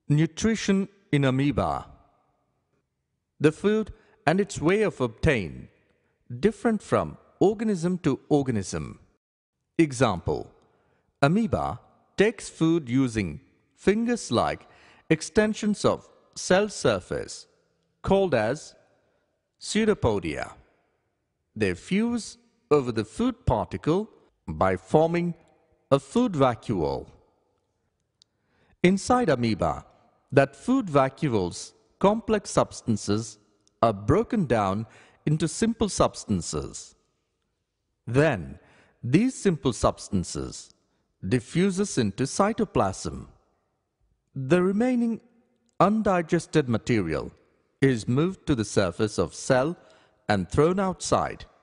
Nutrition in amoeba. The food and its way of obtain different from organism to organism. Example: amoeba takes food using fungus-like extensions of cell surface called as pseudopodia. They fuse over the food particle by forming a food vacuole. Inside amoeba, that food vacuole's complex substances are broken down into simple substances. Then, these simple substances diffuses into cytoplasm. The remaining undigested material is moved to the surface of cell and thrown outside.